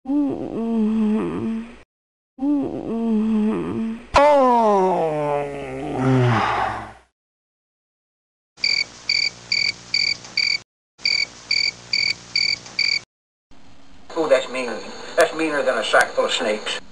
Oh, that's mean. That's meaner than a sack full of snakes.